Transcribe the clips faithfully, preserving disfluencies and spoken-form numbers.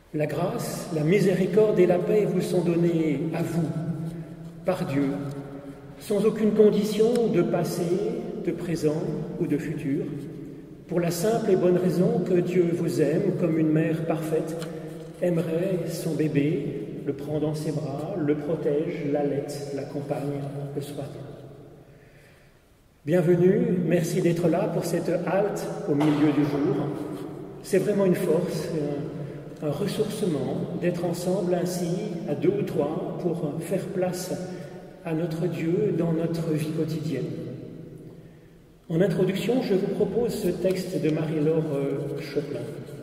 La grâce, la miséricorde et la paix vous sont données à vous, par Dieu, sans aucune condition de passé, de présent ou de futur, pour la simple et bonne raison que Dieu vous aime comme une mère parfaite aimerait son bébé, le prend dans ses bras, le protège, l'allaite, l'accompagne, le soigne. Bienvenue, merci d'être là pour cette halte au milieu du jour. C'est vraiment une force, un, un ressourcement d'être ensemble ainsi, à deux ou trois, pour faire place à notre Dieu dans notre vie quotidienne. En introduction, je vous propose ce texte de Marie-Laure Chopin.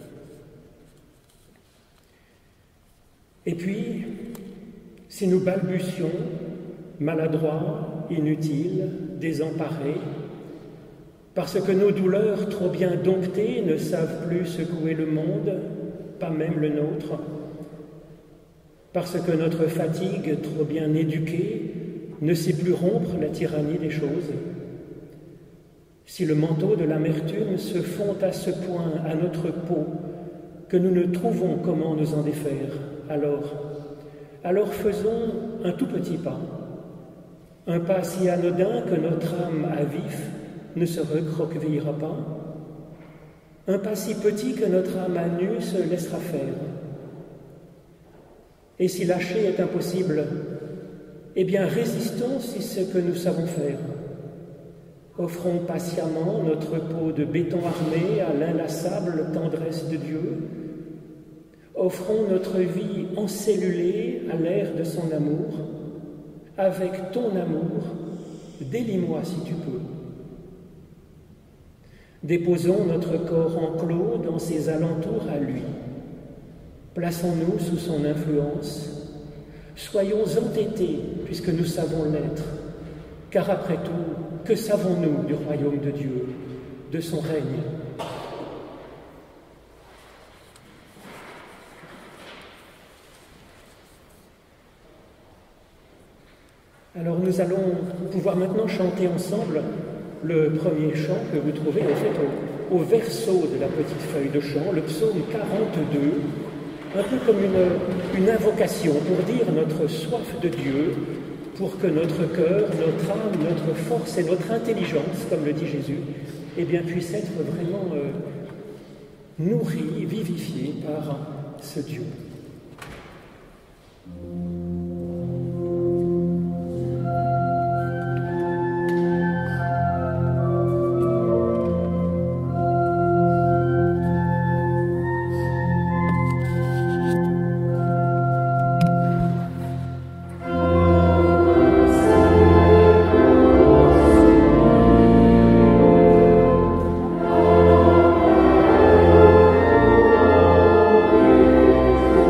Et puis, si nous balbutions, maladroits, inutiles, désemparés, parce que nos douleurs trop bien domptées ne savent plus secouer le monde, pas même le nôtre, parce que notre fatigue trop bien éduquée ne sait plus rompre la tyrannie des choses, si le manteau de l'amertume se fond à ce point à notre peau que nous ne trouvons comment nous en défaire, alors, alors faisons un tout petit pas, un pas si anodin que notre âme à vif ne se recroquevillera pas, un pas si petit que notre âme à nu se laissera faire. Et si lâcher est impossible, eh bien résistons si c'est ce que nous savons faire. Offrons patiemment notre peau de béton armé à l'inlassable tendresse de Dieu. Offrons notre vie encellulée à l'air de son amour. Avec ton amour, délie-moi si tu peux. Déposons notre corps enclos dans ses alentours à lui. Plaçons-nous sous son influence. Soyons entêtés puisque nous savons l'être. Car après tout, que savons-nous du royaume de Dieu, de son règne ? Alors nous allons pouvoir maintenant chanter ensemble le premier chant que vous trouvez en fait au, au verso de la petite feuille de chant, le psaume quarante-deux, un peu comme une, une invocation pour dire notre soif de Dieu, pour que notre cœur, notre âme, notre force et notre intelligence, comme le dit Jésus, eh bien, puissent être vraiment euh, nourris, vivifiés par ce Dieu. Thank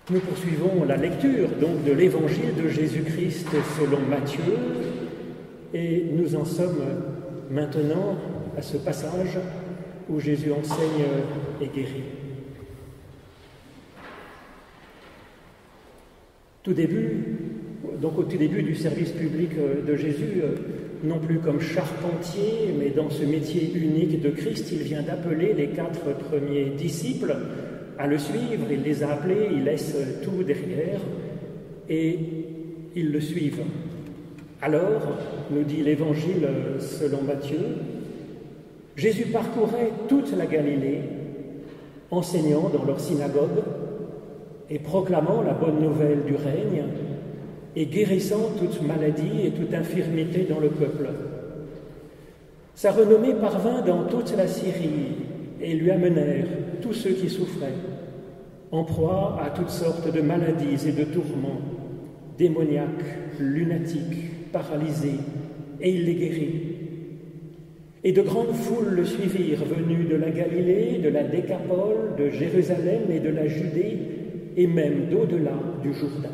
Nous poursuivons la lecture donc de l'Évangile de Jésus-Christ selon Matthieu et nous en sommes maintenant à ce passage où Jésus enseigne et guérit. Tout début, donc au tout début du service public de Jésus, non plus comme charpentier, mais dans ce métier unique de Christ, il vient d'appeler les quatre premiers disciples à le suivre. Il les a appelés, il laisse tout derrière et ils le suivent. Alors, nous dit l'Évangile selon Matthieu, Jésus parcourait toute la Galilée, enseignant dans leur synagogue et proclamant la bonne nouvelle du règne et guérissant toute maladie et toute infirmité dans le peuple. Sa renommée parvint dans toute la Syrie et lui amenèrent tous ceux qui souffraient, en proie à toutes sortes de maladies et de tourments, démoniaques, lunatiques, paralysés, et il les guérit. Et de grandes foules le suivirent, venus de la Galilée, de la Décapole, de Jérusalem et de la Judée, et même d'au-delà du Jourdain.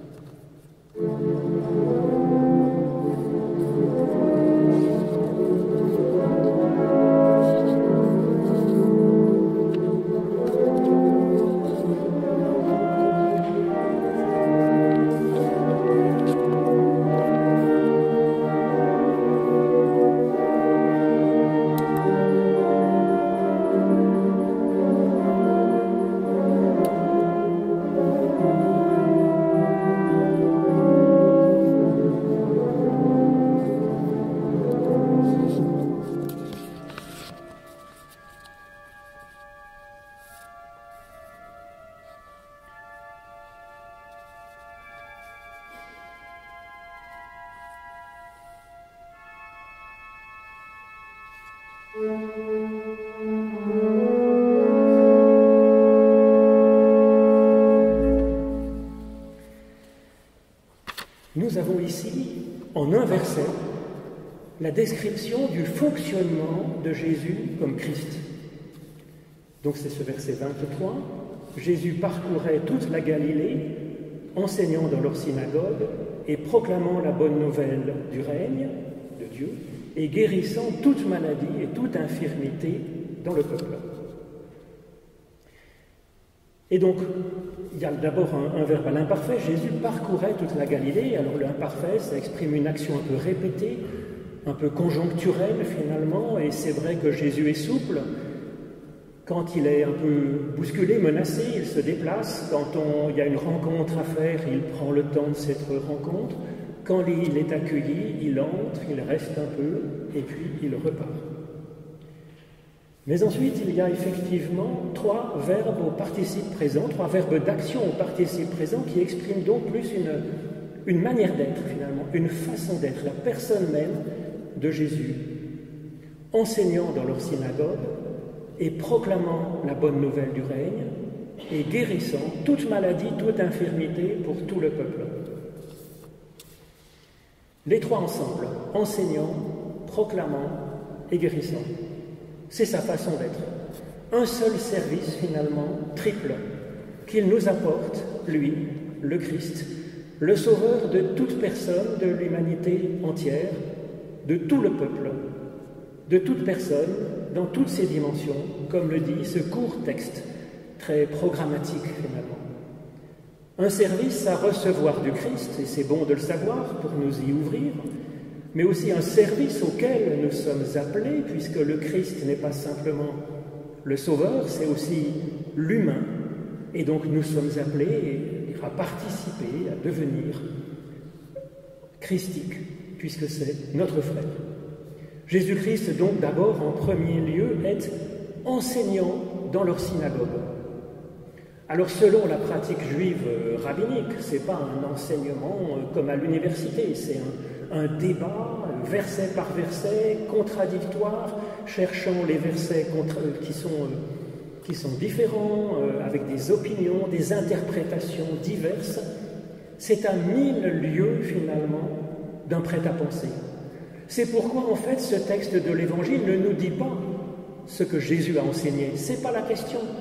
Nous avons ici, en un verset, la description du fonctionnement de Jésus comme Christ. Donc c'est ce verset vingt-trois. Jésus parcourait toute la Galilée, enseignant dans leur synagogue et proclamant la bonne nouvelle du règne de Dieu et guérissant toute maladie et toute infirmité dans le peuple. Et donc, il y a d'abord un, un verbe à l'imparfait. Jésus parcourait toute la Galilée. Alors l'imparfait, ça exprime une action un peu répétée, un peu conjoncturelle finalement, et c'est vrai que Jésus est souple. Quand il est un peu bousculé, menacé, il se déplace. Quand on, il y a une rencontre à faire, il prend le temps de cette rencontre. Quand il est accueilli, il entre, il reste un peu, et puis il repart. Mais ensuite, il y a effectivement trois verbes au participe présent, trois verbes d'action au participe présent qui expriment donc plus une, une manière d'être finalement, une façon d'être, la personne même de Jésus, enseignant dans leur synagogue et proclamant la bonne nouvelle du règne et guérissant toute maladie, toute infirmité pour tout le peuple. Les trois ensemble, enseignant, proclamant et guérissant. C'est sa façon d'être. Un seul service, finalement, triple, qu'il nous apporte, lui, le Christ, le sauveur de toute personne, de l'humanité entière, de tout le peuple, de toute personne, dans toutes ses dimensions, comme le dit ce court texte, très programmatique, finalement. Un service à recevoir du Christ, et c'est bon de le savoir pour nous y ouvrir, mais aussi un service auquel nous sommes appelés, puisque le Christ n'est pas simplement le Sauveur, c'est aussi l'humain, et donc nous sommes appelés à participer, à devenir christique, puisque c'est notre frère. Jésus-Christ, donc, d'abord, en premier lieu, est enseignant dans leur synagogue. Alors, selon la pratique juive rabbinique, ce n'est pas un enseignement comme à l'université, c'est un, un débat, verset par verset, contradictoire, cherchant les versets contre, qui, sont, qui sont différents, avec des opinions, des interprétations diverses. C'est à mille lieues, finalement, d'un prêt-à-penser. C'est pourquoi, en fait, ce texte de l'Évangile ne nous dit pas ce que Jésus a enseigné. Ce n'est pas la question.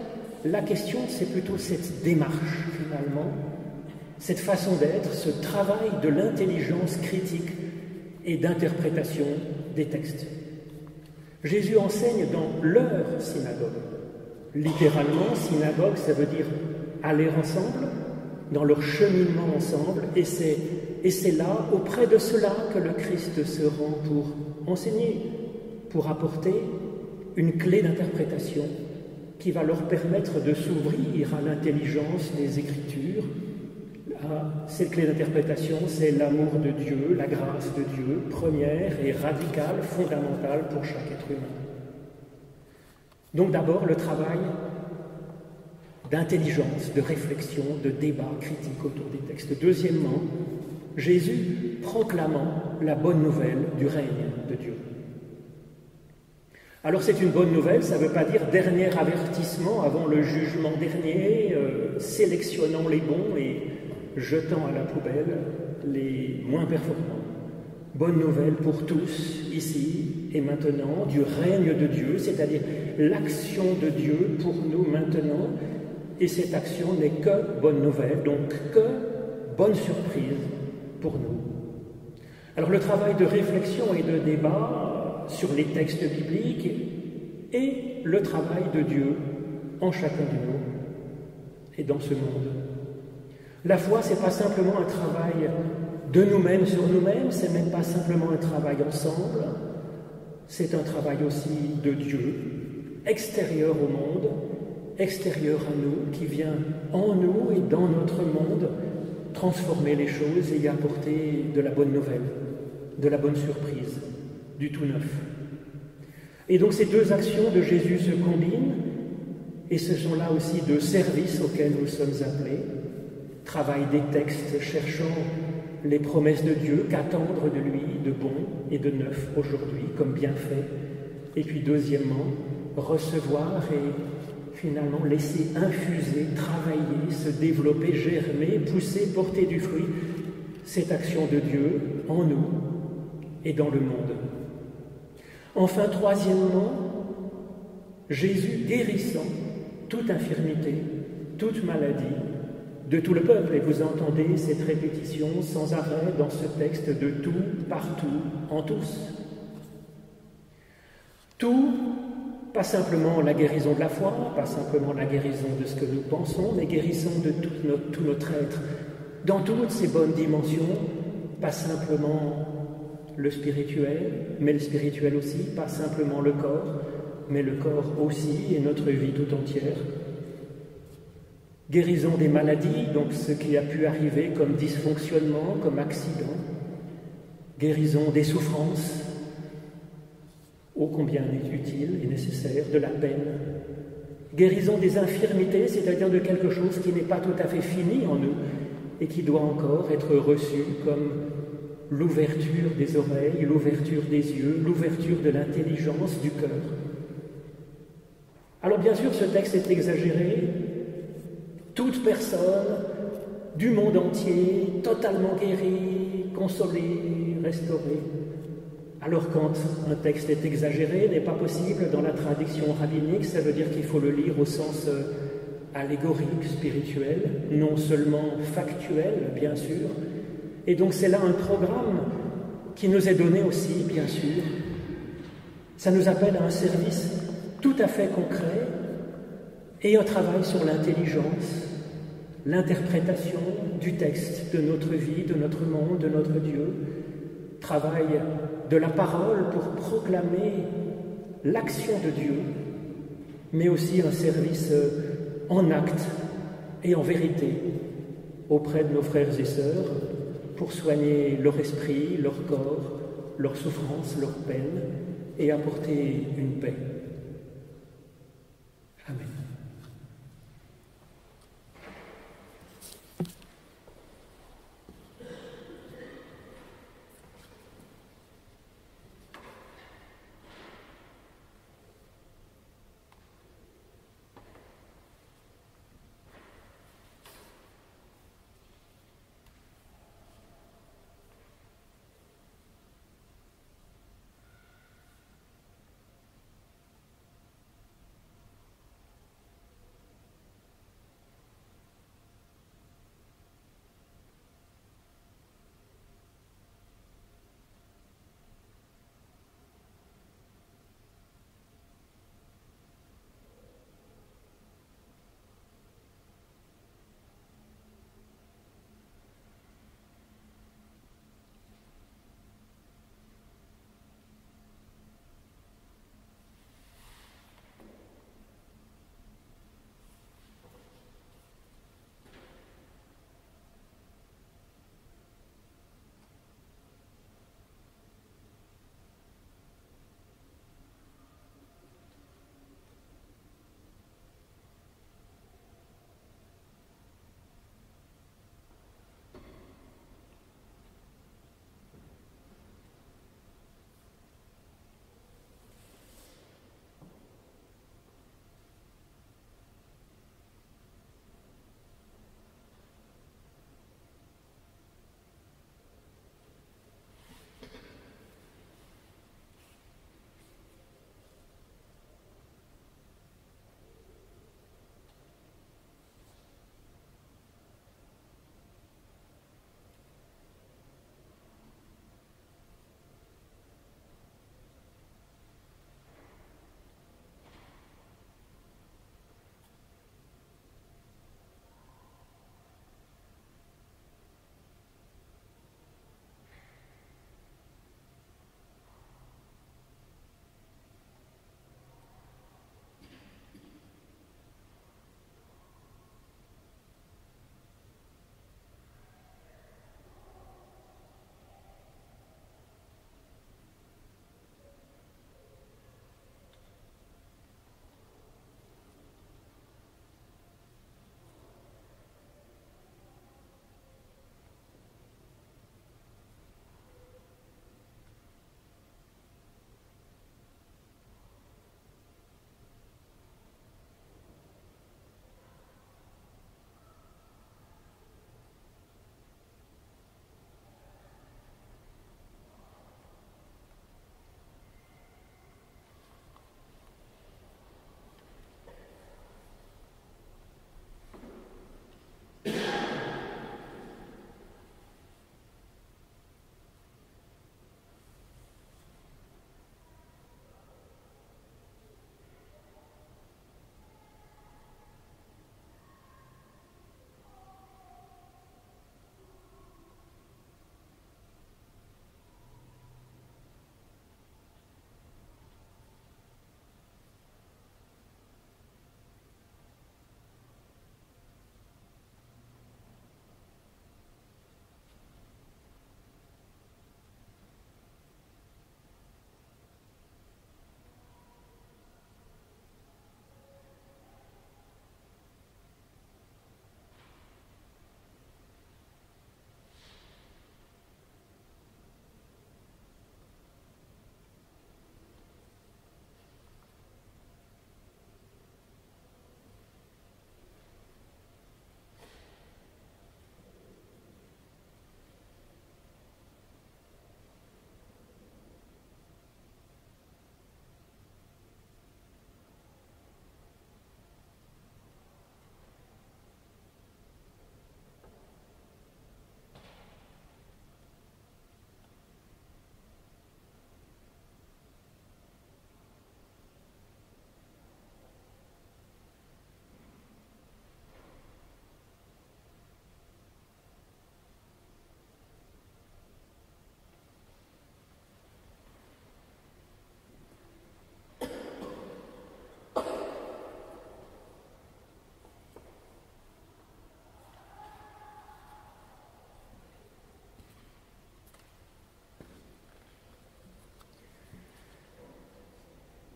la question, c'est plutôt cette démarche, finalement, cette façon d'être, ce travail de l'intelligence critique et d'interprétation des textes. Jésus enseigne dans leur synagogue. Littéralement, synagogue, ça veut dire aller ensemble, dans leur cheminement ensemble, et c'est, et c'est là, auprès de cela, que le Christ se rend pour enseigner, pour apporter une clé d'interprétation qui va leur permettre de s'ouvrir à l'intelligence des Écritures. Cette clé d'interprétation, c'est l'amour de Dieu, la grâce de Dieu, première et radicale, fondamentale pour chaque être humain. Donc d'abord, le travail d'intelligence, de réflexion, de débat critique autour des textes. Deuxièmement, Jésus proclamant la bonne nouvelle du règne de Dieu. Alors c'est une bonne nouvelle, ça ne veut pas dire dernier avertissement avant le jugement dernier, euh, sélectionnant les bons et jetant à la poubelle les moins performants. Bonne nouvelle pour tous, ici et maintenant, du règne de Dieu, c'est-à-dire l'action de Dieu pour nous maintenant, et cette action n'est que bonne nouvelle, donc que bonne surprise pour nous. Alors le travail de réflexion et de débat sur les textes bibliques et le travail de Dieu en chacun de nous et dans ce monde. La foi, ce n'est pas simplement un travail de nous-mêmes sur nous-mêmes, ce n'est même pas simplement un travail ensemble, c'est un travail aussi de Dieu, extérieur au monde, extérieur à nous, qui vient en nous et dans notre monde transformer les choses et y apporter de la bonne nouvelle, de la bonne surprise, du tout neuf. Et donc ces deux actions de Jésus se combinent, et ce sont là aussi deux services auxquels nous sommes appelés. Travail des textes, cherchant les promesses de Dieu, qu'attendre de lui de bon et de neuf aujourd'hui, comme bienfait. Et puis deuxièmement, recevoir et finalement laisser infuser, travailler, se développer, germer, pousser, porter du fruit, cette action de Dieu en nous et dans le monde. Enfin, troisièmement, Jésus guérissant toute infirmité, toute maladie, de tout le peuple, et vous entendez cette répétition sans arrêt dans ce texte de tout, partout, en tous. Tout, pas simplement la guérison de la foi, pas simplement la guérison de ce que nous pensons, mais guérison de tout notre, tout notre être, dans toutes ses bonnes dimensions, pas simplement le spirituel, mais le spirituel aussi, pas simplement le corps, mais le corps aussi et notre vie tout entière. Guérison des maladies, donc ce qui a pu arriver comme dysfonctionnement, comme accident. Guérison des souffrances, ô combien utile et nécessaire, de la peine. Guérison des infirmités, c'est-à-dire de quelque chose qui n'est pas tout à fait fini en nous et qui doit encore être reçu comme l'ouverture des oreilles, l'ouverture des yeux, l'ouverture de l'intelligence du cœur. Alors bien sûr, ce texte est exagéré. Toute personne du monde entier, totalement guérie, consolée, restaurée. Alors quand un texte est exagéré, n'est pas possible dans la tradition rabbinique, ça veut dire qu'il faut le lire au sens allégorique, spirituel, non seulement factuel, bien sûr. Et donc c'est là un programme qui nous est donné aussi, bien sûr. Ça nous appelle à un service tout à fait concret et un travail sur l'intelligence, l'interprétation du texte, de notre vie, de notre monde, de notre Dieu. Travail de la parole pour proclamer l'action de Dieu, mais aussi un service en acte et en vérité auprès de nos frères et sœurs pour soigner leur esprit, leur corps, leur souffrance, leur peine et apporter une paix. Amen.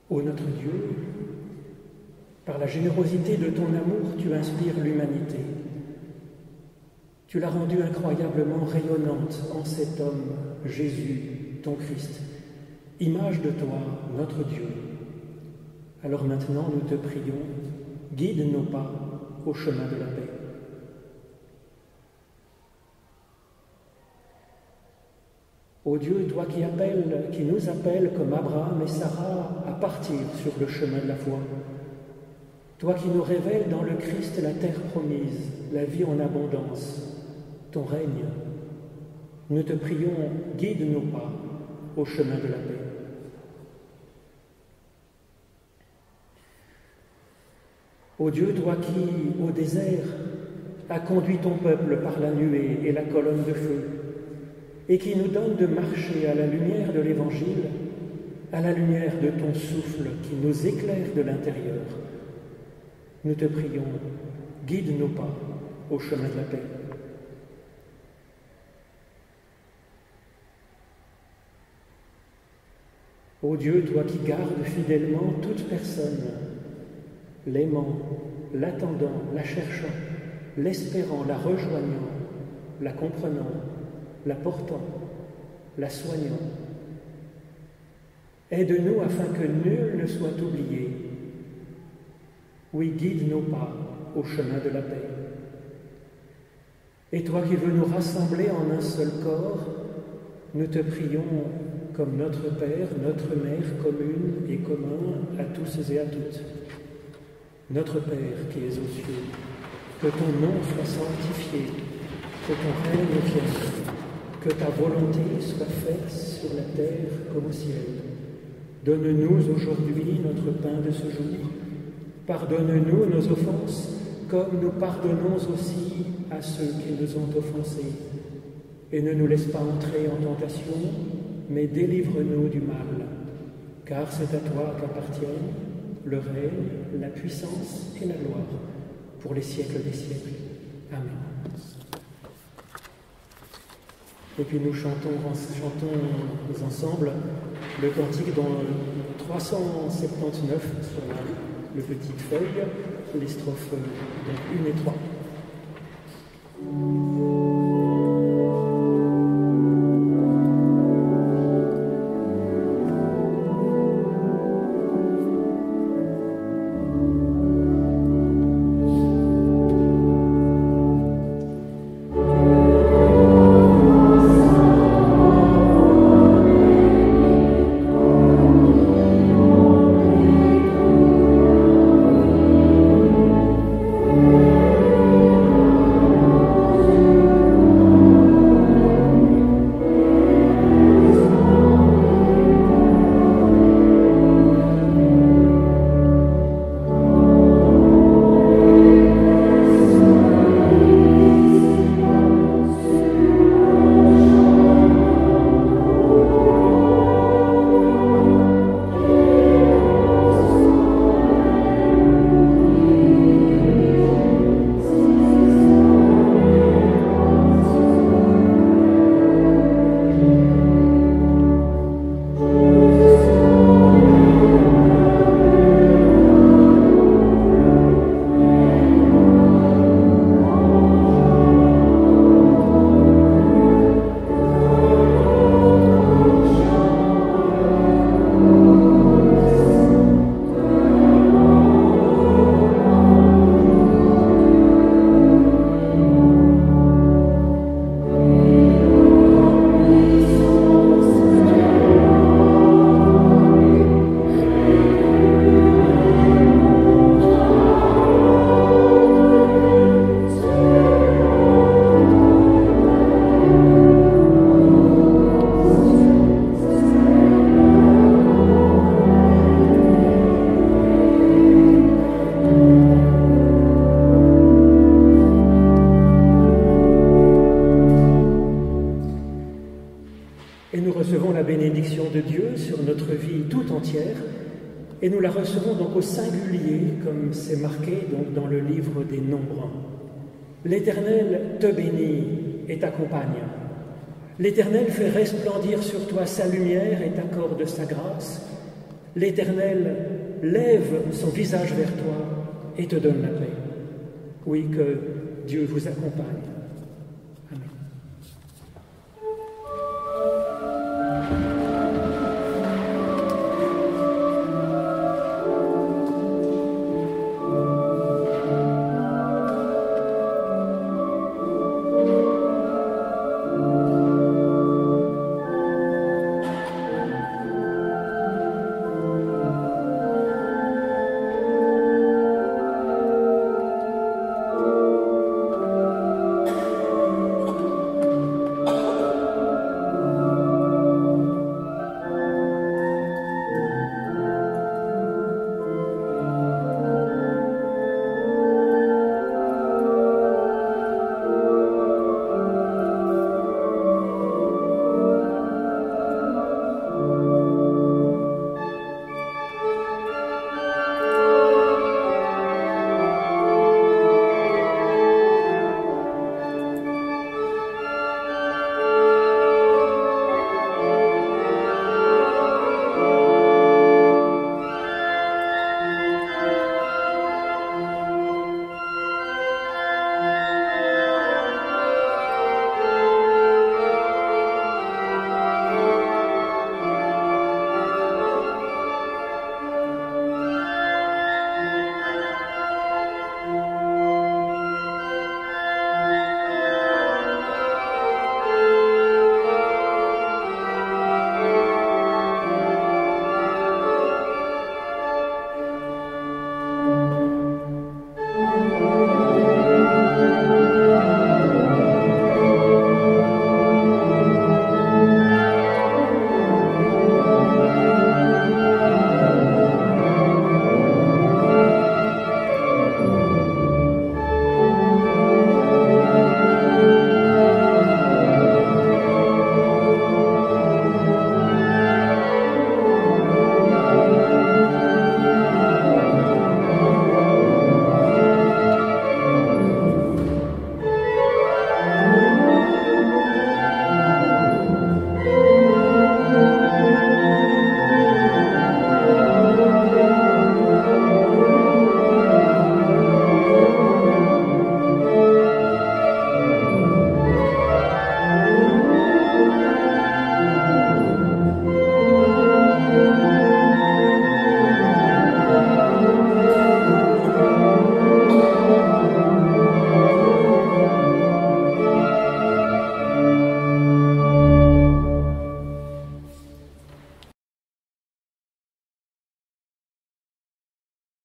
Ô notre Dieu, par la générosité de ton amour, tu inspires l'humanité. Tu l'as rendue incroyablement rayonnante en cet homme, Jésus, ton Christ, image de toi, notre Dieu. Alors maintenant, nous te prions, guide nos pas au chemin de la paix. Ô Dieu, toi qui appelles, qui nous appelles comme Abraham et Sarah à partir sur le chemin de la foi, toi qui nous révèles dans le Christ la terre promise, la vie en abondance, ton règne, nous te prions, guide nos pas au chemin de la paix. Ô Dieu, toi qui, au désert, as conduit ton peuple par la nuée et la colonne de feu, et qui nous donne de marcher à la lumière de l'Évangile, à la lumière de ton souffle qui nous éclaire de l'intérieur, nous te prions, guide nos pas au chemin de la paix. Ô Dieu, toi qui gardes fidèlement toute personne, l'aimant, l'attendant, la cherchant, l'espérant, la rejoignant, la comprenant, la portant, la soignant. Aide-nous afin que nul ne soit oublié. Oui, guide nos pas au chemin de la paix. Et toi qui veux nous rassembler en un seul corps, nous te prions comme notre Père, notre Mère commune et commun à tous et à toutes. Notre Père qui es aux cieux, que ton nom soit sanctifié, que ton règne vienne, que ta volonté soit faite sur la terre comme au ciel. Donne-nous aujourd'hui notre pain de ce jour. Pardonne-nous nos offenses, comme nous pardonnons aussi à ceux qui nous ont offensés. Et ne nous laisse pas entrer en tentation, mais délivre-nous du mal. Car c'est à toi qu'appartiennent le règne, la puissance et la gloire, pour les siècles des siècles. Amen. Et puis nous chantons, chantons ensemble le cantique dans trois cent soixante-dix-neuf sur la, le petite feuille, les strophes donc une et trois. De Dieu sur notre vie tout entière, et nous la recevons donc au singulier, comme c'est marqué donc dans le livre des Nombres. L'Éternel te bénit et t'accompagne. L'Éternel fait resplendir sur toi sa lumière et t'accorde sa grâce. l'Éternel lève son visage vers toi et te donne la paix. Oui, que Dieu vous accompagne.